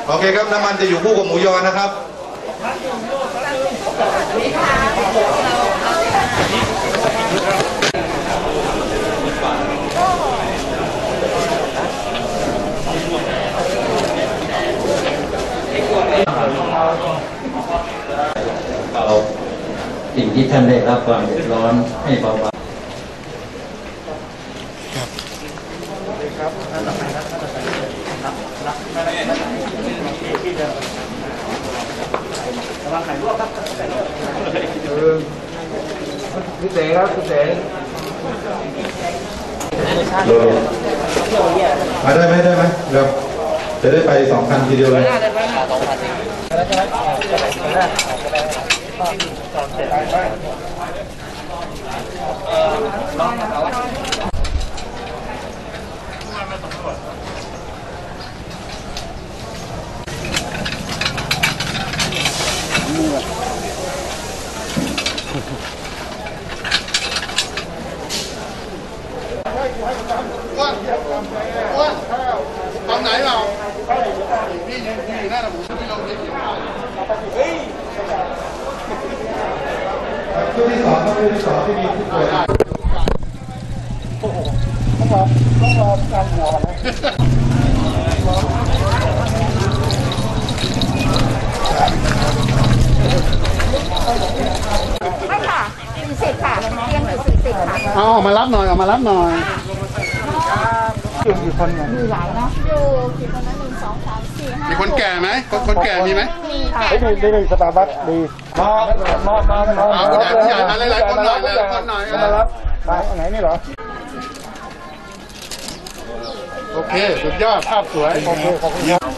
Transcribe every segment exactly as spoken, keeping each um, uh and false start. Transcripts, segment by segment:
โอเคครับน้ำมันจะอยู่คู่กับหมูยอนะครับสิ่งที่ท่านได้รับความเดือดร้อนให้เบาบางพี่เต๋ครับพี่เต๋มาได้ไหมได้ไหมเดี๋ยวจะได้ไปสองคันทีเดียวเลยว่าว่าตอนไหนเราพี่ยืนอยู่หน้าหมูที่เราเรียกเฮ้ยชุดที่สองชุดที่สองที่มีผู้ป่วยโอ้โหต้องรอต้องรอการหัวกันนะไม่ค่ะสี่สิบค่ะเตียงอยู่สี่สิบค่ะเอาออกมารับหน่อยออกมารับหน่อยอยู่กี่คนเนี่ยมีหลายเนาะอยู่กี่คนนะหนึ่งสองสามสี่ห้ามีคนแก่ไหมคนคนแก่มีไหมมีค่ะดีดีดีสตาร์บัคดีมามามามาเอาผู้ใหญ่ผู้ใหญ่มาหลายๆคนหน่อยหลายๆคนหน่อยมารับมาไหนนี่เหรอโอเคสุดยอดภาพสวยโอเคขอบคุณครับ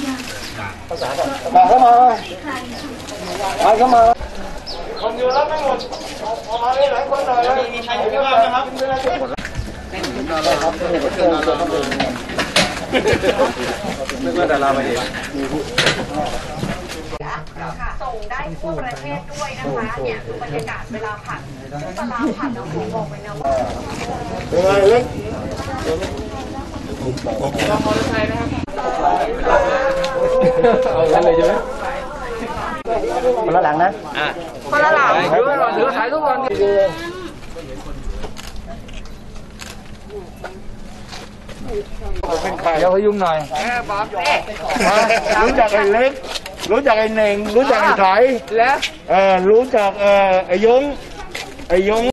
มาเข้ามามาเข้ามาคนอยู่รับไม่หมดออกมาเลยหลายคนหน่อยเลยมีใครอยู่ที่บ้านนะครับไม่ว่าแต่เราไปเองส่งได้ทั่วประเทศด้วยนะคะเนี่ยคือบรรยากาศเวลาผัดเวลาผัดเราผมบอกไปนะว่าเป็นไงเล็กเอาอย่างไรใช่ไหมคนละหลังนะคนละหลังถือก่อนถือถ่ายรูปก่อนเป็นใครเดี๋ยวพยุงหน่อยรู้จักไอ้เล็กรู้จักไอ้เน่งรู้จักไอ้ถอยแล้วเออรู้จักเออไอ้ยงไอ้ยง